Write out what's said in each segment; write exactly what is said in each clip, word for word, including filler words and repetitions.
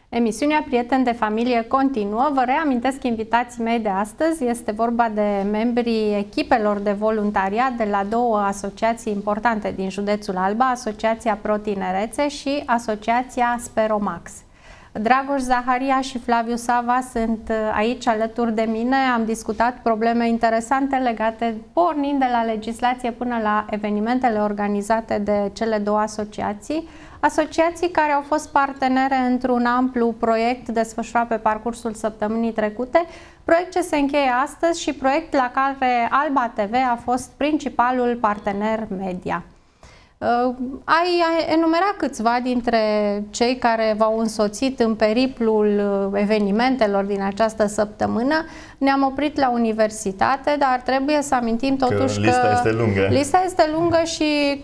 Emisiunea Prieteni de Familie continuă. Vă reamintesc invitații mei de astăzi. Este vorba de membrii echipelor de voluntariat de la două asociații importante din județul Alba, Asociația Pro Tinerețe și Asociația Speromax. Dragoș Zaharia și Flaviu Sava sunt aici alături de mine. Am discutat probleme interesante legate, pornind de la legislație până la evenimentele organizate de cele două asociații. Asociații care au fost partenere într-un amplu proiect desfășurat pe parcursul săptămânii trecute, proiect ce se încheie astăzi și proiect la care Alba T V a fost principalul partener media. Uh, ai enumerat câțiva dintre cei care v-au însoțit în periplul evenimentelor din această săptămână. Ne-am oprit la universitate, dar trebuie să amintim totuși că lista este lungă. Lista este lungă și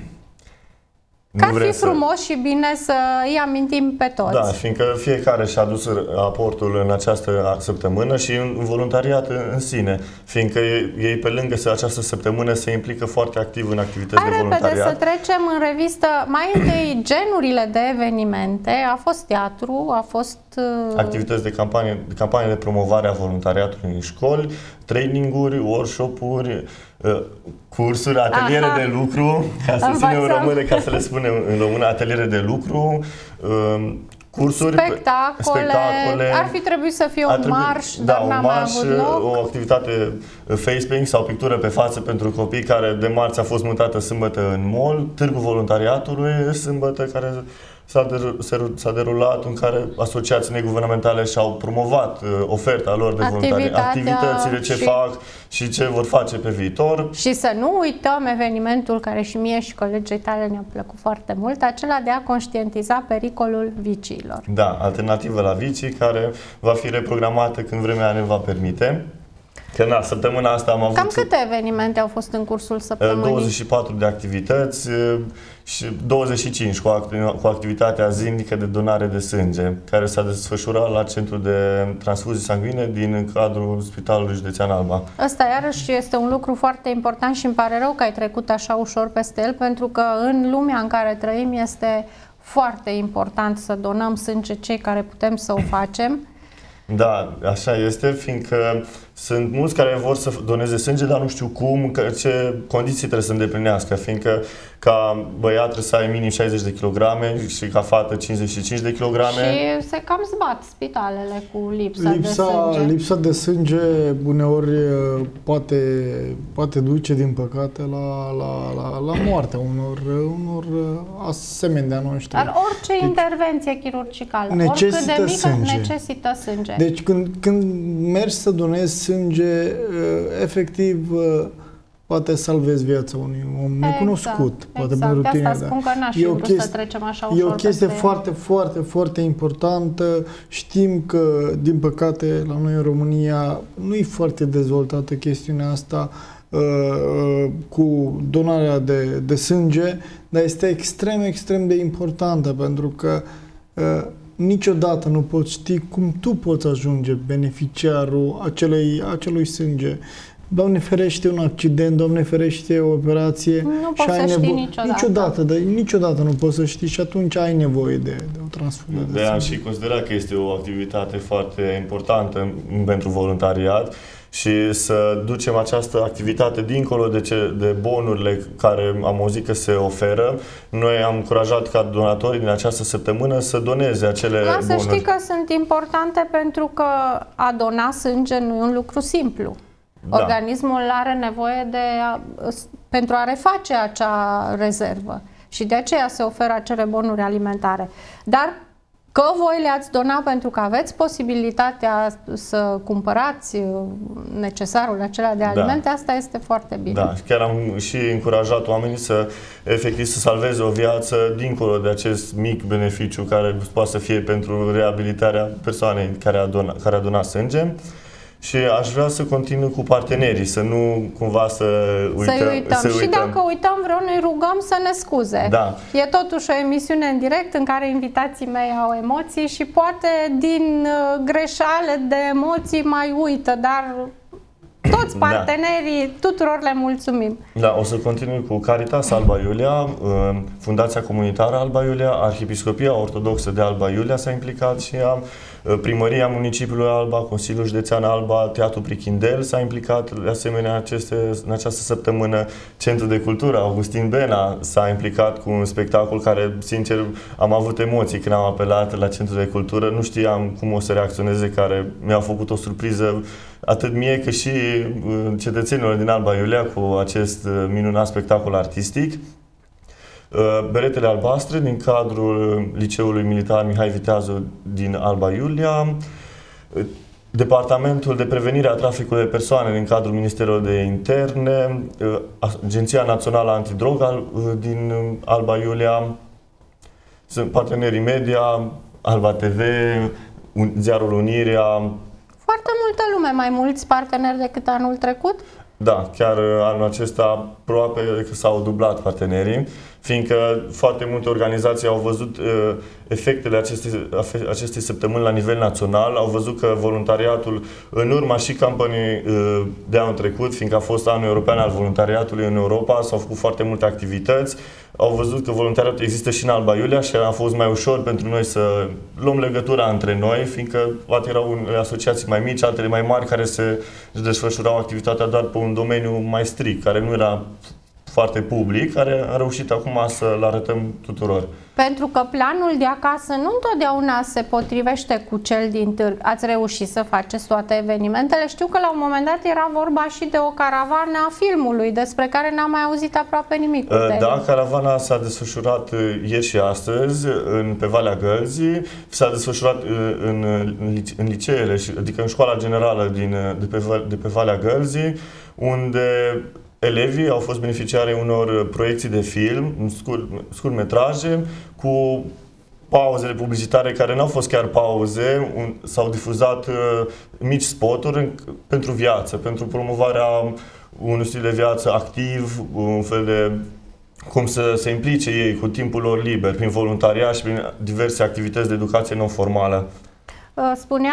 că ar fi frumos să... și bine să îi amintim pe toți. Da, fiindcă fiecare și-a adus aportul în această săptămână și în voluntariat în sine, fiindcă ei pe lângă această săptămână se implică foarte activ în activități Hai de voluntariat. Repede să trecem în revistă mai întâi genurile de evenimente. A fost teatru, a fost... activități de campanie, de campanie de promovare a voluntariatului în școli, training-uri, workshop-uri, cursuri, ateliere Aha. de lucru, ca să ținem în română, ca să le spunem în română, ateliere de lucru, cursuri, spectacole, spectacole. Ar fi trebuit să fie un marș, da, dar n-a mai avut loc. O activitate face paint sau pictură pe față pentru copii, care de marți a fost mutată sâmbătă în mall, târgul voluntariatului sâmbătă, care s-a derulat, în care asociații neguvernamentale și-au promovat uh, oferta lor de voluntariat, activitățile ce și... fac și ce vor face pe viitor. Și să nu uităm evenimentul care și mie și colegii tale ne-a plăcut foarte mult, acela de a conștientiza pericolul viciilor. Da, alternativă la vicii, care va fi reprogramată când vremea ne va permite. Că na, săptămâna asta am avut... Cam câte evenimente au fost în cursul săptămânii? douăzeci și patru de activități și douăzeci și cinci cu, act cu activitatea zilnică de donare de sânge, care s-a desfășurat la Centrul de Transfuzii Sanguine din cadrul Spitalului Județean Alba. Ăsta iarăși este un lucru foarte important și îmi pare rău că ai trecut așa ușor peste el, pentru că în lumea în care trăim este foarte important să donăm sânge cei care putem să o facem. Da, așa este, fiindcă sunt mulți care vor să doneze sânge, dar nu știu cum, că ce condiții trebuie să îndeplinească, fiindcă ca băiat trebuie să ai minim șaizeci de kilograme și ca fată cincizeci și cinci de kilograme. Și se cam zbat spitalele cu lipsa, lipsa de sânge. Lipsa de sânge uneori poate, poate duce, din păcate, la, la, la, la moartea unor, unor asemenea noștri. Dar orice deci, intervenție chirurgicală, oricât de mică, sânge. necesită sânge. Deci când, când mergi să donezi sânge, efectiv poate salvezi viața unui om exact, necunoscut. Poate exact. pentru tine, asta spun că n-aș fi vrut să trecem așa ușor. E o chestie peste... foarte, foarte, foarte importantă. Știm că, din păcate, la noi în România nu e foarte dezvoltată chestiunea asta uh, uh, cu donarea de, de sânge, dar este extrem, extrem de importantă, pentru că uh, niciodată nu poți ști cum tu poți ajunge beneficiarul acelei, acelui sânge. Doamne ferește un accident, Doamne ferește o operație. Nu poți să știi niciodată. Niciodată, dar niciodată nu poți să știi și atunci ai nevoie de, de o transfuzie de sânge. Și considera că este o activitate foarte importantă pentru voluntariat și să ducem această activitate dincolo de, ce, de bonurile care am auzit că se oferă. Noi am încurajat ca donatorii din această săptămână să doneze acele da, bonuri. Să știi că sunt importante, pentru că a dona sânge nu e un lucru simplu. Da. Organismul are nevoie de a, pentru a reface acea rezervă și de aceea se oferă acele bonuri alimentare. Dar că voi le-ați donat pentru că aveți posibilitatea să cumpărați necesarul acela de alimente, da. Asta este foarte bine. Da, chiar am și încurajat oamenii să efectiv să salveze o viață dincolo de acest mic beneficiu care poate să fie pentru reabilitarea persoanei care a donat, care a donat sânge. Și aș vrea să continui cu partenerii, să nu cumva să uităm. Să uităm. Să și uităm. dacă uităm vreo, noi rugăm să ne scuze. Da. E totuși o emisiune în direct în care invitații mei au emoții și poate din greșeale de emoții mai uită, dar toți partenerii, da. tuturor le mulțumim. Da, o să continui cu Caritas Alba Iulia, Fundația Comunitară Alba Iulia, Arhiepiscopia Ortodoxă de Alba Iulia s-a implicat și ea, Primăria Municipiului Alba, Consiliul Județean Alba, Teatrul Prichindel s-a implicat de asemenea aceste, în această săptămână, Centrul de Cultură Augustin Bena s-a implicat cu un spectacol care, sincer, am avut emoții când am apelat la Centrul de Cultură, nu știam cum o să reacționeze, care mi-au făcut o surpriză atât mie cât și cetățenilor din Alba Iulia cu acest minunat spectacol artistic. Beretele albastre din cadrul Liceului Militar Mihai Viteazu din Alba Iulia, Departamentul de Prevenire a Traficului de Persoane din cadrul Ministerului de Interne, Agenția Națională Antidrog din Alba Iulia, sunt partenerii media, Alba T V, Ziarul Unirea. Foarte multă lume, mai mulți parteneri decât anul trecut? Da, chiar anul acesta aproape că s-au dublat partenerii, fiindcă foarte multe organizații au văzut uh, efectele acestei, acestei săptămâni la nivel național, au văzut că voluntariatul, în urma și campanii uh, de anul trecut, fiindcă a fost anul european al voluntariatului în Europa, s-au făcut foarte multe activități, au văzut că voluntariatul există și în Alba Iulia și a fost mai ușor pentru noi să luăm legătura între noi, fiindcă poate erau unele asociații mai mici, altele mai mari, care se desfășurau activitatea doar pe un domeniu mai strict, care nu era foarte public, care a reușit acum să-l arătăm tuturor. Pentru că planul de acasă nu întotdeauna se potrivește cu cel din târg. Ați reușit să faceți toate evenimentele. Știu că la un moment dat era vorba și de o caravană a filmului, despre care n-am mai auzit aproape nimic. Da, caravana s-a desfășurat ieri și astăzi în, pe Valea Gălzii, s-a desfășurat în, în liceele, adică în școala generală din, de, pe, de pe Valea Gălzii, unde elevii au fost beneficiari unor proiecții de film, scurt, scurtmetraje, cu pauzele publicitare care n-au fost chiar pauze, s-au difuzat uh, mici spoturi în, pentru viață, pentru promovarea unui stil de viață activ, un fel de cum să se implice ei cu timpul lor liber, prin voluntariat și prin diverse activități de educație non-formală. Spunea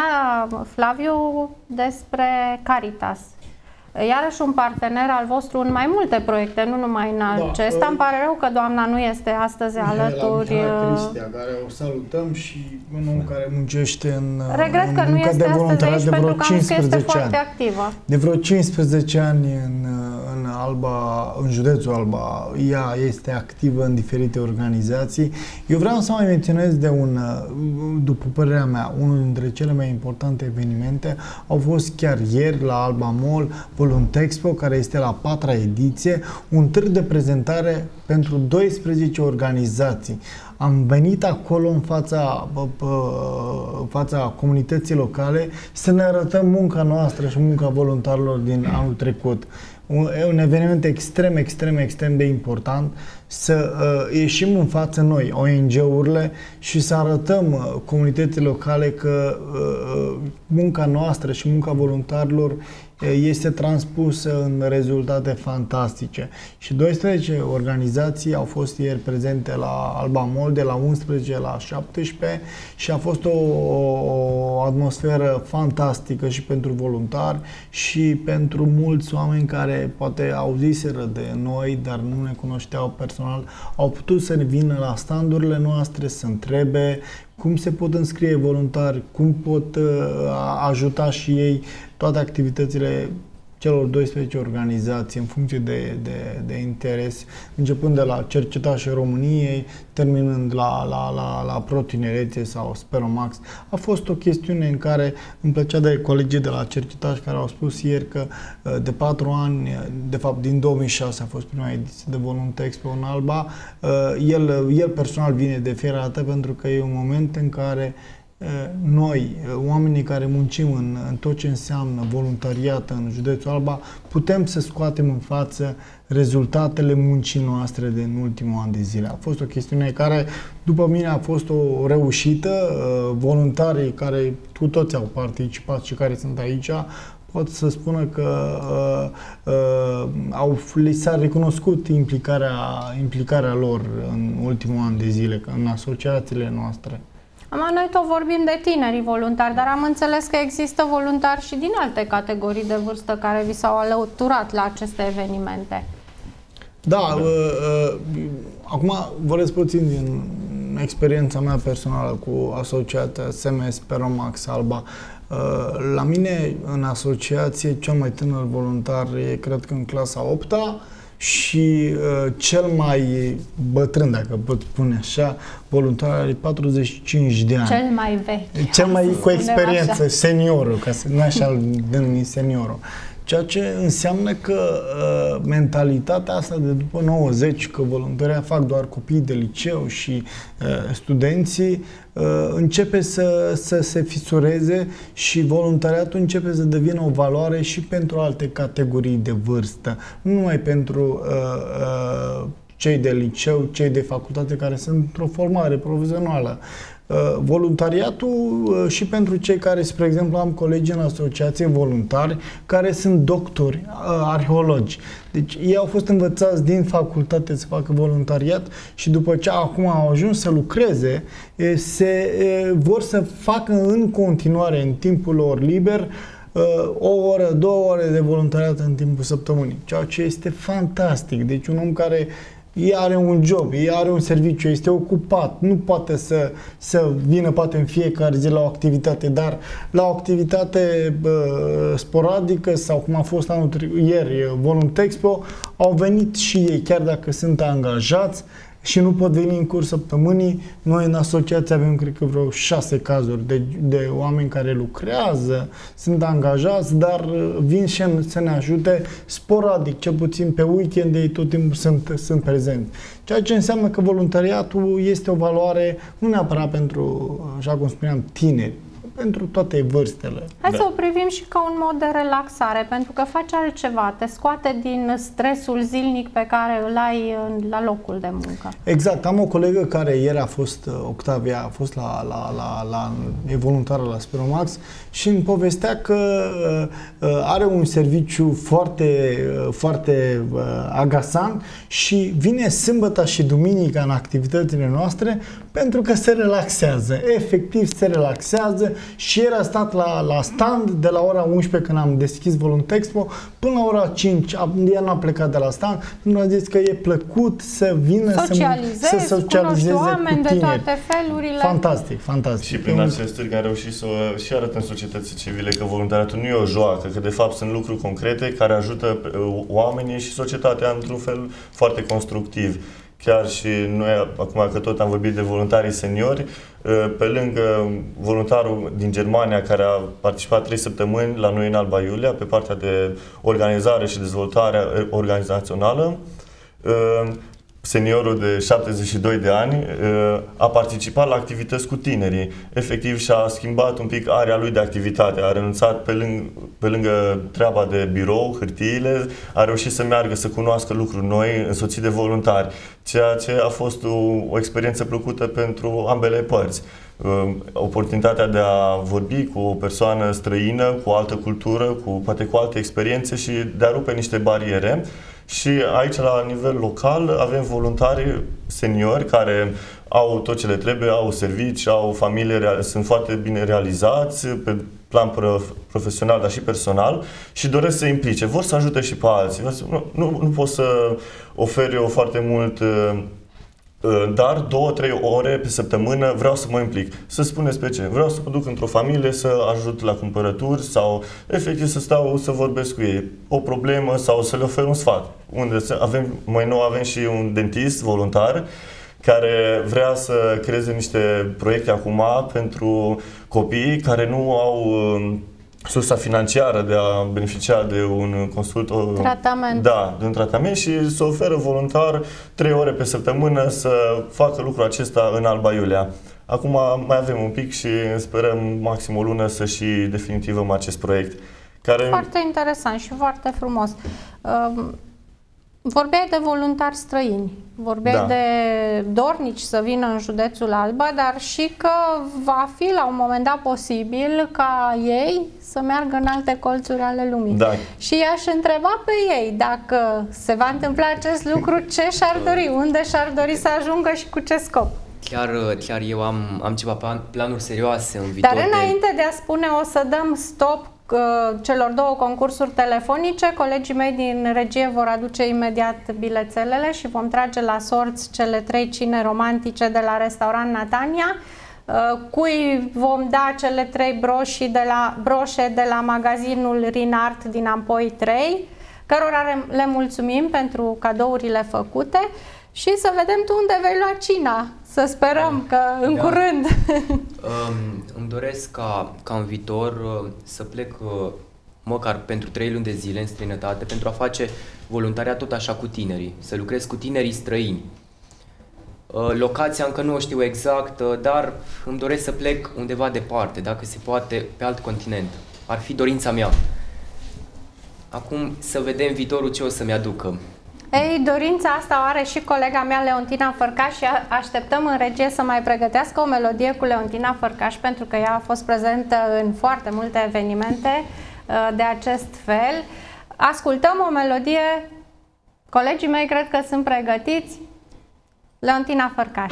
Flaviu despre Caritas. Iarăși un partener al vostru în mai multe proiecte, nu numai în acesta. Da, îmi pare rău că doamna nu este astăzi alături. Cristia, care o salutăm, și un om care muncește în Regret în că nu este astăzi aici, de pentru că am zis că este ani. foarte activă. De vreo cincisprezece ani în, în Alba, în județul Alba, ea este activă în diferite organizații. Eu vreau să mai menționez de un, după părerea mea, unul dintre cele mai importante evenimente au fost chiar ieri la Alba Mall, Voluntexpo, care este la patra ediție, un târg de prezentare pentru douăsprezece organizații. Am venit acolo în fața, în fața comunității locale să ne arătăm munca noastră și munca voluntarilor din anul trecut. Un, un eveniment extrem, extrem, extrem de important, să uh, ieșim în față noi, O N G-urile, și să arătăm uh, comunității locale că uh, munca noastră și munca voluntarilor este transpusă în rezultate fantastice. Și douăsprezece organizații au fost ieri prezente la Alba Mall, de la unsprezece la șaptesprezece, și a fost o, o atmosferă fantastică și pentru voluntari și pentru mulți oameni care poate auziseră de noi, dar nu ne cunoșteau personal, au putut să vină la standurile noastre, să întrebe cum se pot înscrie voluntari, cum pot uh, ajuta și ei toate activitățile celor douăsprezece organizații în funcție de, de, de interes, începând de la Cercetașii României, terminând la, la, la, la Pro-Tinerețe sau Speromax. A fost o chestiune în care îmi plăcea de colegii de la Cercetaș, care au spus ieri că de patru ani, de fapt din două mii șase a fost prima ediție de Voluntexpo în Alba, el, el personal vine de fiecare dată pentru că e un moment în care noi, oamenii care muncim în, în tot ce înseamnă voluntariat în județul Alba, putem să scoatem în față rezultatele muncii noastre din ultimul an de zile. A fost o chestiune care, după mine, a fost o reușită. Voluntarii care cu toți au participat și care sunt aici pot să spună că uh, uh, au, li s-a recunoscut implicarea, implicarea lor în ultimul an de zile în asociațiile noastre. Am, noi tot vorbim de tinerii voluntari, dar am înțeles că există voluntari și din alte categorii de vârstă care vi s-au alăturat la aceste evenimente. Da, uh, uh, acum vorbesc puțin din experiența mea personală cu asociația S M S Speromax Alba. Uh, la mine, în asociație, cel mai tânăr voluntar e, cred că, în clasa a opta și uh, cel mai bătrân, dacă pot spune așa, voluntar are patruzeci și cinci de ani. Cel mai vechi. Cel mai cu experiență, așa. Seniorul, ca să nu așa-l denumi seniorul. Ceea ce înseamnă că uh, mentalitatea asta de după nouăzeci, că voluntaria fac doar copiii de liceu și uh, studenții, uh, începe să, să se fisureze și voluntariatul începe să devină o valoare și pentru alte categorii de vârstă, nu numai pentru uh, uh, cei de liceu, cei de facultate care sunt într-o formare profesională. Uh, voluntariatul uh, și pentru cei care, spre exemplu, am colegi în asociație voluntari care sunt doctori, uh, arheologi. Deci ei au fost învățați din facultate să facă voluntariat și după ce acum au ajuns să lucreze, uh, se uh, vor să facă în continuare, în timpul lor liber, uh, o oră, două ore de voluntariat în timpul săptămânii. Ceea ce este fantastic. Deci un om care ea are un job, ea are un serviciu, este ocupat, nu poate să, să vină poate în fiecare zi la o activitate, dar la o activitate bă, sporadică sau cum a fost anul ieri Voluntexpo, au venit și ei, chiar dacă sunt angajați și nu pot veni în curs săptămânii. Noi în asociație avem, cred că, vreo șase cazuri de, de oameni care lucrează, sunt angajați, dar vin și să ne ajute sporadic, cel puțin pe weekend, ei tot timpul sunt, sunt prezenți. Ceea ce înseamnă că voluntariatul este o valoare nu neapărat pentru, așa cum spuneam, tineri, pentru toate vârstele. Hai Da. să o privim și ca un mod de relaxare, pentru că faci altceva, te scoate din stresul zilnic pe care îl ai la locul de muncă. Exact. Am o colegă care ieri a fost, Octavia, a fost la, la, la, la e voluntară la Speromax și îmi povestea că uh, are un serviciu foarte, uh, foarte uh, agasant și vine sâmbătă și duminica în activitățile noastre pentru că se relaxează. Efectiv se relaxează și ieri a stat la, la stand de la ora unsprezece când am deschis Voluntexpo până la ora cinci. El n-a plecat de la stand, nu a zis că e plăcut să vină socializezi, să socializeze cu oameni tineri. de toate felurile. Fantastic, fantastic. Și prin acest târg am reușit să și arătăm societății civile că voluntariatul nu e o joacă, că de fapt sunt lucruri concrete care ajută oamenii și societatea într-un fel foarte constructiv. Chiar și noi, acum că tot am vorbit de voluntarii seniori, pe lângă voluntarul din Germania care a participat trei săptămâni la noi în Alba Iulia, pe partea de organizare și dezvoltare organizațională, seniorul de șaptezeci și doi de ani a participat la activități cu tinerii. Efectiv și-a schimbat un pic area lui de activitate. A renunțat pe lângă, pe lângă treaba de birou, hârtiile, a reușit să meargă să cunoască lucruri noi, însoțit de voluntari. Ceea ce a fost o, o experiență plăcută pentru ambele părți. Oportunitatea de a vorbi cu o persoană străină, cu o altă cultură, cu, poate cu alte experiențe și de a rupe niște bariere. Și aici, la nivel local, avem voluntari seniori care au tot ce le trebuie, au servicii, au familie, sunt foarte bine realizați pe plan profesional, dar și personal și doresc să implice, vor să ajute și pe alții. Nu, nu, nu pot să ofer eu foarte mult, dar două, trei ore pe săptămână vreau să mă implic. Să spuneți pe ce? Vreau să mă duc într-o familie, să ajut la cumpărături sau efectiv să stau să vorbesc cu ei. O problemă sau să le ofer un sfat. Unde avem, mai nou avem și un dentist voluntar care vrea să creeze niște proiecte acum pentru copii care nu au sursa financiară de a beneficia de un consult, tratament. Da, de un tratament și să oferă voluntar trei ore pe săptămână să facă lucrul acesta în Alba Iulia. Acum mai avem un pic și sperăm maxim o lună să și definitivăm acest proiect. Care... Foarte interesant și foarte frumos. Vorbeai de voluntari străini, vorbeai da. de dornici să vină în județul Alba, dar și că va fi la un moment dat posibil ca ei să meargă în alte colțuri ale lumii. Da. Și i-aș întreba pe ei dacă se va întâmpla acest lucru, ce și-ar dori, unde și-ar dori să ajungă și cu ce scop. Chiar, chiar eu am, am ceva plan, planuri serioase în viitor. Dar înainte de... de a spune, o să dăm stop uh, celor două concursuri telefonice. Colegii mei din regie vor aduce imediat bilețelele și vom trage la sorți cele trei cine romantice de la restaurant Natania. Uh, cui vom da cele trei broșii de la, broșe de la magazinul Rinart din Ampoi trei, cărora le mulțumim pentru cadourile făcute și să vedem tu unde vei lua cina. Să sperăm că în da. curând. Um, îmi doresc ca, ca în viitor uh, să plec uh, măcar pentru trei luni de zile în străinătate pentru a face voluntariat tot așa cu tinerii, să lucrez cu tinerii străini. Uh, locația încă nu o știu exact, uh, dar îmi doresc să plec undeva departe, dacă se poate, pe alt continent. Ar fi dorința mea. Acum să vedem viitorul ce o să-mi aducă. Ei, dorința asta o are și colega mea Leontina Fărcaș și așteptăm în regie să mai pregătească o melodie cu Leontina Fărcaș, pentru că ea a fost prezentă în foarte multe evenimente de acest fel. Ascultăm o melodie, colegii mei cred că sunt pregătiți. Leontina Fărcaș.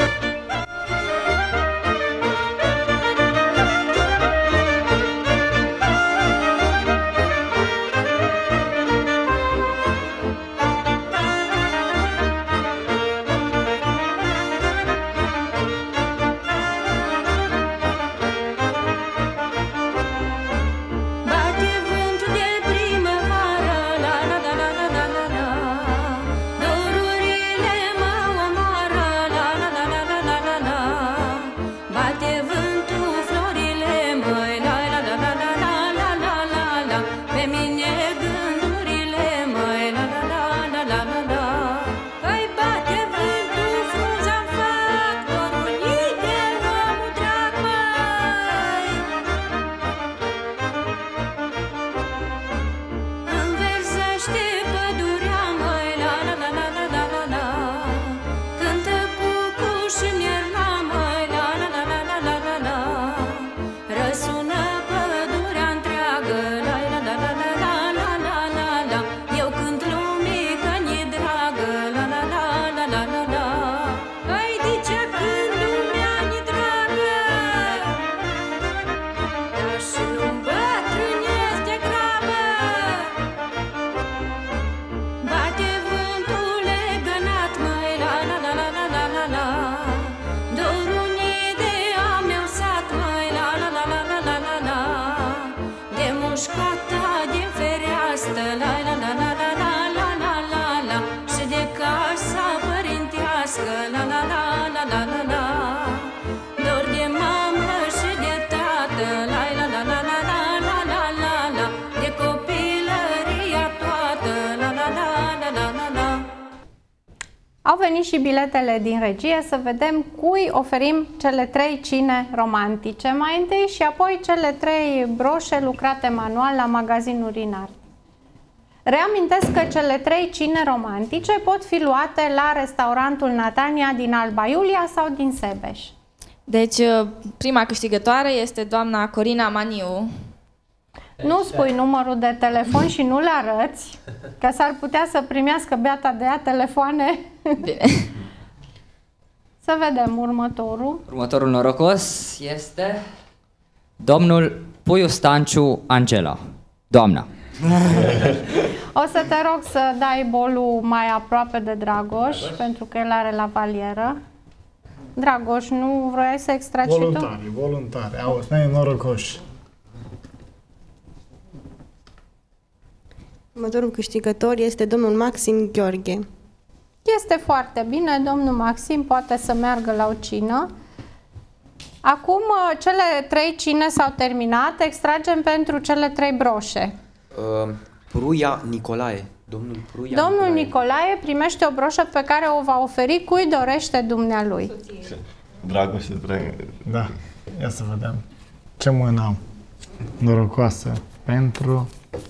Au venit și biletele din regie, să vedem cui oferim cele trei cine romantice mai întâi și apoi cele trei broșe lucrate manual la magazinul Rinart. Reamintesc că cele trei cine romantice pot fi luate la restaurantul Natania din Alba Iulia sau din Sebeș. Deci, prima câștigătoare este doamna Corina Maniu. Nu spui numărul de telefon și nu le arăți, că s-ar putea să primească beata de ea telefoane. Bine. Să vedem următorul. Următorul norocos este domnul Puiu Stanciu Angela. Doamna. O să te rog să dai bolul mai aproape de Dragoș, Dragoș? pentru că el are la valieră. Dragoș, nu vroiai să extragi și tu? Voluntari, voluntari. Auzi, noi norocoși. Următorul câștigător este domnul Maxim Gheorghe. Este foarte bine, domnul Maxim poate să meargă la o cină. Acum cele trei cine s-au terminat, extragem pentru cele trei broșe. Uh, Pruia Nicolae. Domnul Pruia Domnul Nicolae. Nicolae primește o broșă pe care o va oferi cui dorește dumnealui. Dragoș și drag. Da, ia să vedem. Ce mână am norocoasă pentru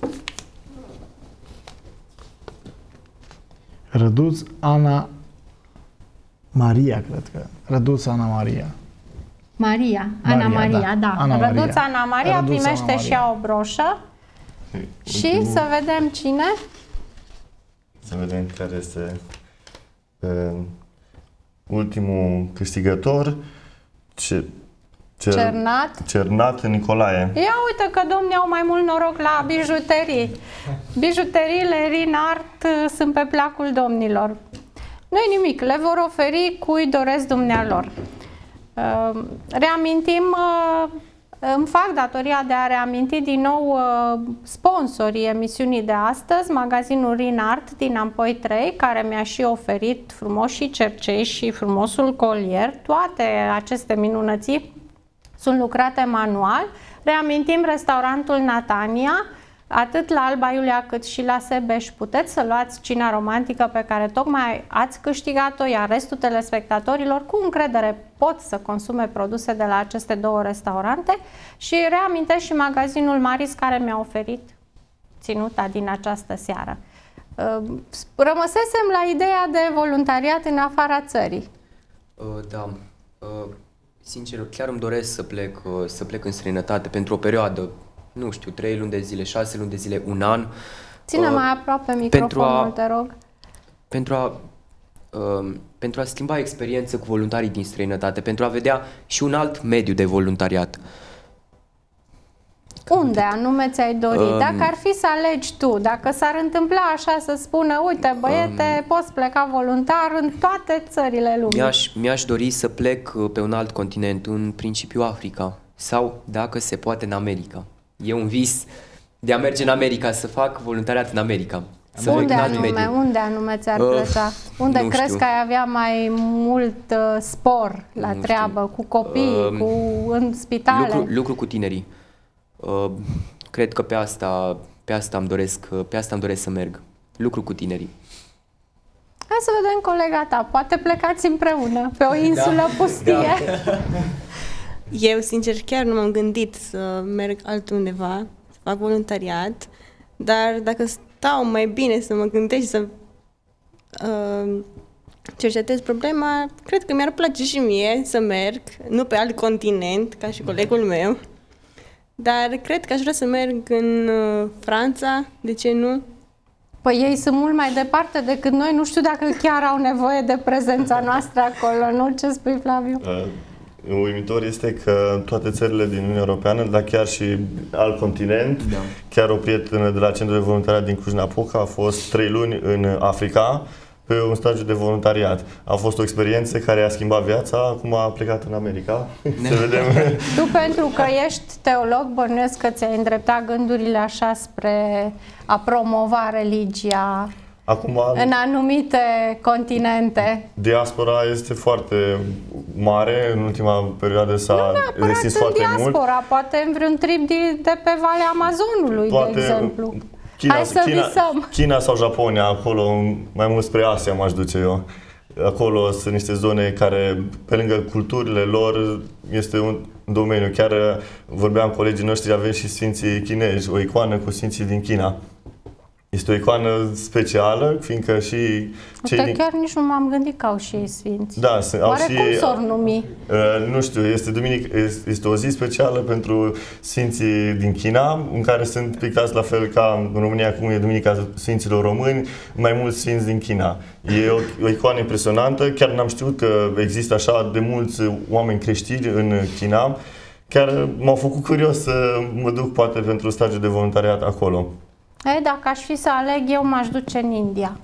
Răduț Ana Maria, cred că. Răduț Ana Maria. Maria, Ana Maria, Maria, da. da. Ana Răduț Maria. Ana Maria Răduț primește Ana și Maria. ea o broșă. Și Ultimul. să vedem cine. Să vedem care este uh, ultimul câștigător, ce, cer, Cernat. Cernat Nicolae. Ia uite că domnii au mai mult noroc la bijuterii. Bijuteriile Rin Art sunt pe placul domnilor. Nu-i nimic, le vor oferi cui doresc dumnealor. Reamintim, îmi fac datoria de a reaminti din nou sponsorii emisiunii de astăzi, magazinul Rin Art din Ampoi trei, care mi-a și oferit frumoșii cercei și frumosul colier. Toate aceste minunății sunt lucrate manual. Reamintim restaurantul Natania, atât la Alba Iulia cât și la Sebeș puteți să luați cina romantică pe care tocmai ați câștigat-o, iar restul telespectatorilor cu încredere pot să consume produse de la aceste două restaurante. Și reamintesc și magazinul Maris, care mi-a oferit ținuta din această seară. Rămăsesem la ideea de voluntariat în afara țării. Da, sincer, chiar îmi doresc să plec, să plec în străinătate pentru o perioadă, nu știu, trei luni de zile, șase luni de zile, un an. Ține uh, mai aproape microfonul, te rog. Pentru a, uh, pentru a schimba experiență cu voluntarii din străinătate, pentru a vedea și un alt mediu de voluntariat. Unde anume ți-ai dorit? Um, dacă ar fi să alegi tu, dacă s-ar întâmpla așa să spună, uite băiete, um, poți pleca voluntar în toate țările lumii. Mi-aș, mi-aș dori să plec pe un alt continent, în principiu Africa, sau dacă se poate în America. E un vis de a merge în America, să fac voluntariat în America. Să unde, anume, unde anume ți-ar uh, plăcea? Unde crezi știu. că ai avea mai mult uh, spor la nu treabă, știu. cu copii, uh, cu, în spitale? Lucru, lucru cu tinerii. Uh, cred că pe asta, pe asta îmi doresc, pe asta îmi doresc să merg. Lucru cu tinerii. Hai să vedem colega ta, poate plecați împreună pe o insulă da, pustie. Da. Eu, sincer, chiar nu m-am gândit să merg altundeva, să fac voluntariat, dar dacă stau mai bine să mă gândesc să uh, cercetez problema, cred că mi-ar place și mie să merg, nu pe alt continent, ca și colegul meu, dar cred că aș vrea să merg în uh, Franța, de ce nu? Păi ei sunt mult mai departe decât noi, nu știu dacă chiar au nevoie de prezența noastră acolo, nu? Ce spui, Flaviu? Uh. Uimitor este că toate țările din Uniunea Europeană, dar chiar și alt continent, da. Chiar o prietenă de la Centrul de Voluntariat din Cluj-Napoca a fost trei luni în Africa pe un stagiu de voluntariat. A fost o experiență care a schimbat viața, acum a plecat în America. Să vedem. Tu, pentru că ești teolog, bănuiesc că ți-ai îndreptat gândurile așa spre a promova religia Acum, în anumite continente. Diaspora este foarte mare, în ultima perioadă s-a extins foarte diaspora, mult. Poate în vreun trip de, de pe Valea Amazonului, poate, de exemplu. China, Hai să China, visăm. China sau Japonia, acolo, mai mult spre Asia m-aș duce eu. Acolo sunt niște zone care, pe lângă culturile lor, este un domeniu. Chiar vorbeam cu colegii noștri, avem și sfinții chinezi, o icoană cu sfinții din China. Este o icoană specială, fiindcă și cei Uite, din... chiar nici nu m-am gândit că au și ei sfinți. Da, sunt, Oare au și cum ei, s-or numi? Uh, nu știu, este, duminic, este o zi specială pentru sfinții din China, în care sunt pictați la fel ca în România, cum e Duminica Sfinților Români, mai mulți sfinți din China. E o, o icoană impresionantă, chiar n-am știut că există așa de mulți oameni creștini în China. Chiar m-au făcut curios să mă duc poate pentru stagiu de voluntariat acolo. Ei, dacă aș fi să aleg, eu m-aș duce în India.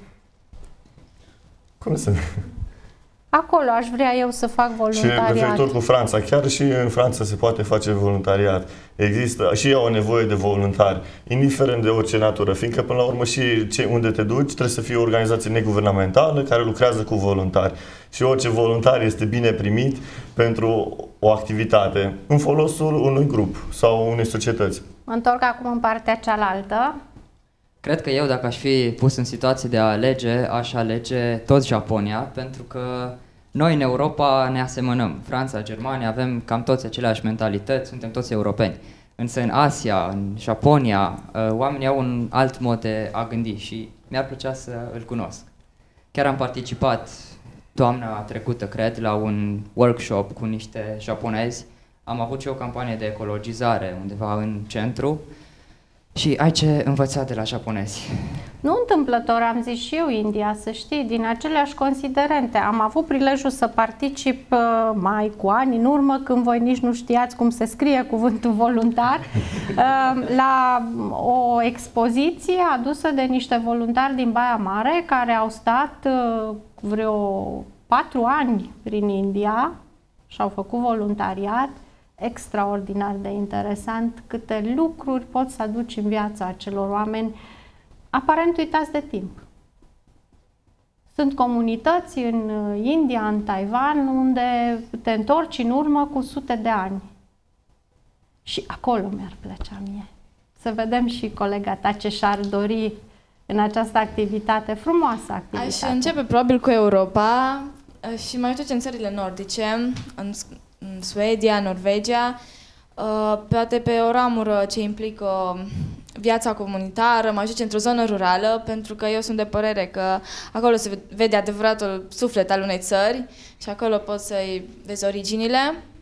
Cum să... Acolo aș vrea eu să fac voluntariat. Și referitor cu Franța, chiar și în Franța se poate face voluntariat. Există și au nevoie de voluntari, indiferent de orice natură, fiindcă până la urmă și ce, unde te duci trebuie să fie o organizație neguvernamentală care lucrează cu voluntari. Și orice voluntar este bine primit pentru o activitate în folosul unui grup sau unei societăți. Mă întorc acum în partea cealaltă. Cred că eu, dacă aș fi pus în situație de a alege, aș alege tot Japonia, pentru că noi în Europa ne asemănăm. Franța, Germania, avem cam toți aceleași mentalități, suntem toți europeni. Însă în Asia, în Japonia, oamenii au un alt mod de a gândi și mi-ar plăcea să îl cunosc. Chiar am participat toamna trecută, cred, la un workshop cu niște japonezi. Am avut și o campanie de ecologizare undeva în centru Și ai ce învăța de la japonezi? Nu întâmplător am zis și eu India, să știi, din aceleași considerente. Am avut prilejul să particip uh, mai cu ani în urmă, când voi nici nu știați cum se scrie cuvântul voluntar, uh, la o expoziție adusă de niște voluntari din Baia Mare, care au stat uh, vreo patru ani prin India și au făcut voluntariat. Extraordinar de interesant câte lucruri poți să aduci în viața acelor oameni aparent uitați de timp. Sunt comunități în India, în Taiwan, unde te întorci în urmă cu sute de ani. Și acolo mi-ar plăcea mie. Să vedem și colega ta ce și-ar dori în această activitate, frumoasă activitate. Aș începe probabil cu Europa și mai duce în țările nordice, în, în Suedia, Norvegia, poate pe o ramură ce implică viața comunitară, mă duce într-o zonă rurală, pentru că eu sunt de părere că acolo se vede adevăratul suflet al unei țări și acolo poți să-i vezi originile.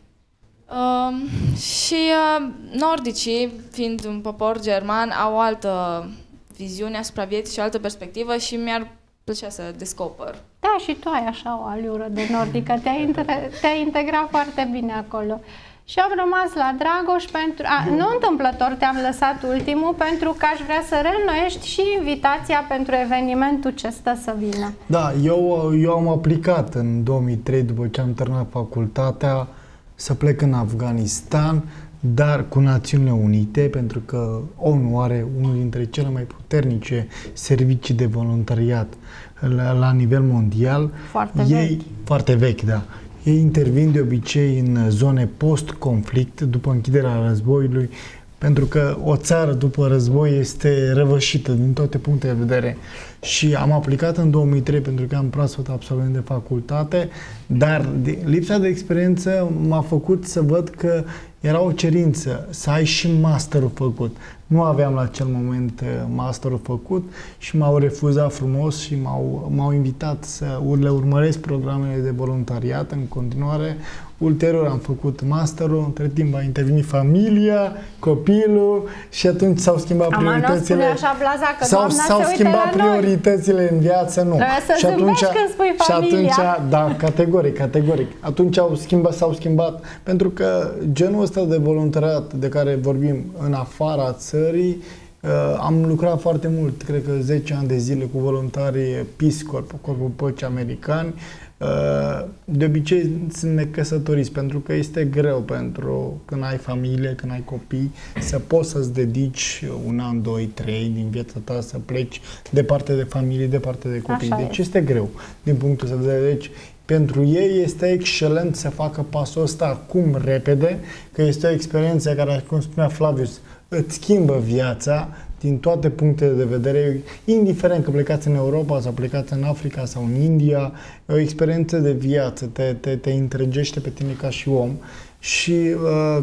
Uh, și uh, nordicii, fiind un popor german, au o altă viziune asupra vieții și o altă perspectivă și mi-ar plăcea să descoper. Da, și tu ai așa o aliură de nordică, te-ai te integrat foarte bine acolo. Și am rămas la Dragoș pentru... A, nu întâmplător te-am lăsat ultimul, pentru că aș vrea să reînnoiești și invitația pentru evenimentul ce stă să vină. Da, eu, eu am aplicat în două mii trei, după ce am terminat facultatea, să plec în Afganistan, dar cu Națiunile Unite, pentru că ONU are unul dintre cele mai puternice servicii de voluntariat la, la nivel mondial. Foarte Ei, vechi. Foarte vechi, da. Ei intervin de obicei în zone post-conflict, după închiderea războiului, pentru că o țară după război este răvășită din toate punctele de vedere. Și am aplicat în două mii trei pentru că am proaspăt absolvent de facultate, dar de, lipsa de experiență m-a făcut să văd că era o cerință să ai și masterul făcut. Nu aveam la acel moment masterul făcut și m-au refuzat frumos și m-au, m-au invitat să le urmăresc programele de voluntariat în continuare. Ulterior am făcut masterul, între timp a intervenit familia, copilul și atunci s-au schimbat Am prioritățile. așa blaza că S-au, doamna s-au se schimbat uită la noi. prioritățile în viață, nu. Trebuie să și atunci, când spui familia. Și atunci, da, categoric, categoric. Atunci au schimbat, s-au schimbat, pentru că genul ăsta de voluntariat de care vorbim în afara țării, uh, am lucrat foarte mult, cred că zece ani de zile cu voluntarii Peace Corps, Corpul Păcii americani. Uh, de obicei sunt necăsătoriți, pentru că este greu pentru când ai familie, când ai copii, să poți să-ți dedici un an, doi, trei din viața ta să pleci departe de familie, departe de copii. Așa deci este. este greu din punctul ăsta de vedere. Deci pentru ei este excelent să facă pasul ăsta acum repede, că este o experiență care, cum spunea Flavius, îți schimbă viața din toate punctele de vedere, indiferent că plecați în Europa sau plecați în Africa sau în India, e o experiență de viață, te, te, te întregește pe tine ca și om. Și uh,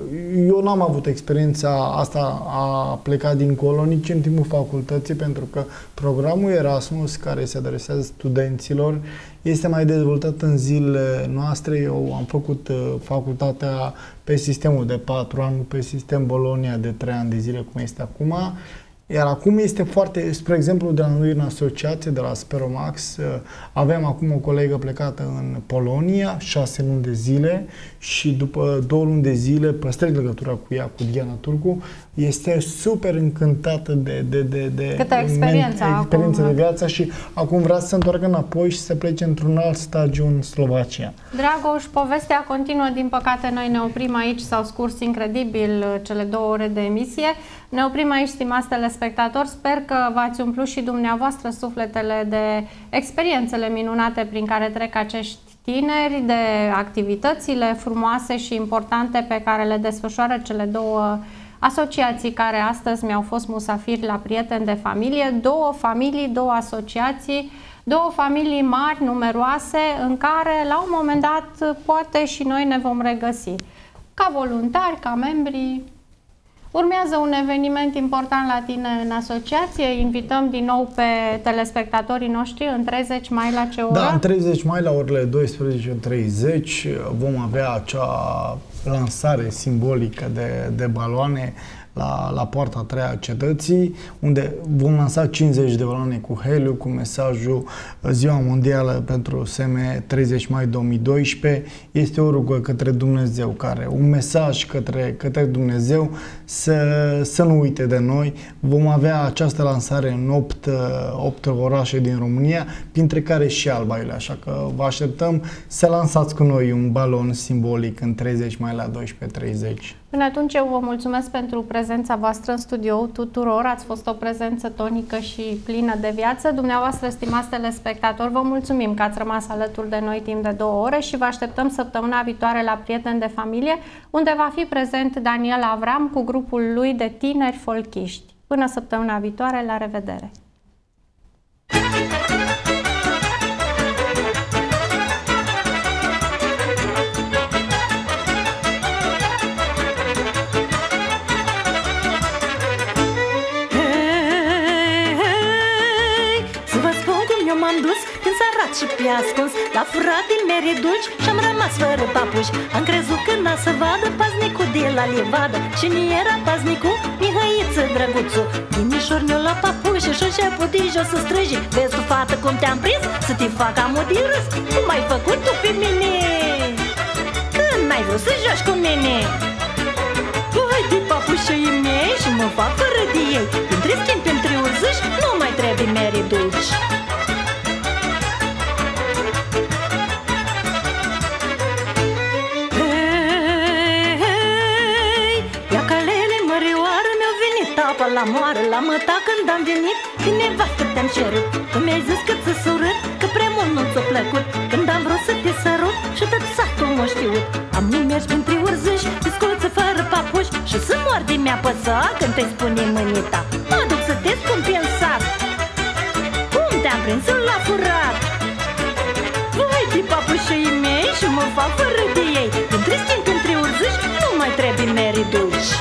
eu n-am avut experiența asta a pleca dincolo nici în timpul facultății, pentru că programul Erasmus, care se adresează studenților, este mai dezvoltat în zilele noastre. Eu am făcut uh, facultatea pe sistemul de patru ani, pe sistem Bologna de trei ani de zile, cum este acum. Iar acum este foarte, spre exemplu, de la noi în asociație, de la Speromax, avem acum o colegă plecată în Polonia, șase luni de zile, și după două luni de zile păstrez legătura cu ea, cu Diana Turcu. Este super încântată de, de, de, de Câtă experiență experiență acum. de viață și acum vrea să se întoarcă înapoi și să plece într-un alt stagiu în Slovacia. Dragoș, povestea continuă, din păcate noi ne oprim aici, s-au scurs incredibil cele două ore de emisie. Ne oprim aici, stimați telespectatori, sper că v-ați umplut și dumneavoastră sufletele de experiențele minunate prin care trec acești tineri, de activitățile frumoase și importante pe care le desfășoară cele două asociații care astăzi mi-au fost musafiri la Prieteni de Familie, două familii, două asociații, două familii mari, numeroase, în care la un moment dat poate și noi ne vom regăsi. Ca voluntari, ca membri. Urmează un eveniment important la tine în asociație. Invităm din nou pe telespectatorii noștri în treizeci mai la ce oră? Da, în treizeci mai la orele douăsprezece și treizeci vom avea acea lansare simbolică de, de baloane la, la poarta a treia a cetății, unde vom lansa cincizeci de baloane cu heliu, cu mesajul Ziua Mondială pentru S M E treizeci mai două mii doisprezece. Este o rugă către Dumnezeu, care un mesaj către, către Dumnezeu să, să nu uite de noi. Vom avea această lansare în opt orașe din România, printre care și Alba Iulia, așa că vă așteptăm să lansați cu noi un balon simbolic în treizeci mai la douăsprezece treizeci. Până atunci eu vă mulțumesc pentru prezența voastră în studio tuturor, ați fost o prezență tonică și plină de viață. Dumneavoastră, stimați telespectatori, vă mulțumim că ați rămas alături de noi timp de două ore și vă așteptăm săptămâna viitoare la Prieteni de Familie, unde va fi prezent Daniel Avram cu grupul lui de tineri folchiști. Până săptămâna viitoare, la revedere! Și pe ascuns, la furat din mere dulci și-am rămas fără papuși. Am crezut că n-a să vadă paznicul de la livadă. Și ni era paznicul Mihăiță Drăguțu. Dinișor ne-o la papuși și început de jos să strâji. Vezi tu, fată, cum te-am prins? Să te fac amul de râs. Cum ai făcut tu pe mine? Când n-ai vrut să joci cu mine? Vai de papușii mei și mă fac fără de ei. Între schimb, între urziși, nu mai trebuie mere dulci. La moară, la măta când am venit, din nevastă te-am cerut. Tu mi-ai zis că ți-s urât, că prea mult nu ți-a plăcut. Când am vrut să te sărut și tot satul m-a știut. Am mergi printre urziși, discuță fără papuși și să mor de mi-a păsa când te spune mânita. Mă duc să te spun pe în sat. Cum te-am prins la furat? Vai de papușii mei și mă fac fără de ei. Între schimb între urziși, nu mai trebuie mere dulci.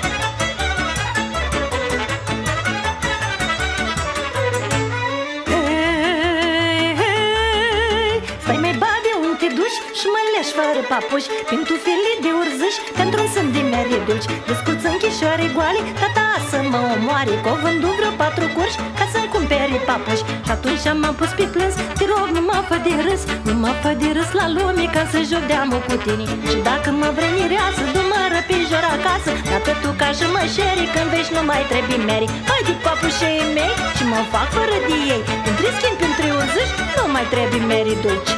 Și mă leși fără papuși, pentru fele de urziși, pentru-un sân de mere dulci. Discuți închișoare goale, tata să mă omoare, că o vându vreo patru curși ca să-mi cumpere papuși. Și atunci m-am pus pe plâns, te rog, nu mă fă de râs, nu mă fă de râs la lume ca să joc de-amul cu tine. Și dacă mă vrei mireasă, du-mă răpijor acasă, dacă tu ca și mă șeri, când vezi nu mai trebuie meri. Hai de papușii mei și mă fac fără de ei, între schimb între urziși, nu mai trebuie mere dulci.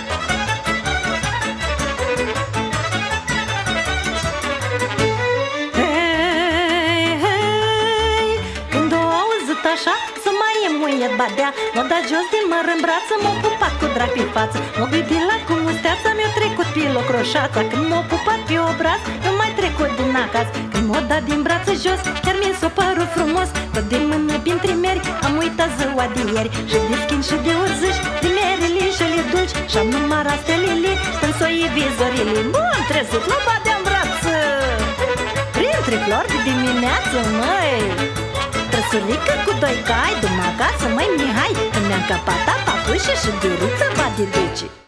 Așa, să mai e muie badea. M-a dat jos din măr în brață, m-a pupat cu drag pe față. M-a gâdilat cu musteața, mi-a trecut pe locroșața. Când m-a pupat pe obraz, nu mai trecut din acasă. Când m-a dat din brață jos, chiar mi s-a părut frumos. Tot de mână printre meri, am uitat ziua de ieri. Și de schin și de urziși, de merele și le dulci. Și-am numărat stelele, când s-o iei vizorile. M-am trezit, la badea în brață, printre flori de dimineață, măi. Trăsurică cu doi cai, du-mă acasă, măi Mihai, că mi-am căpat papușă și guriță va de duce.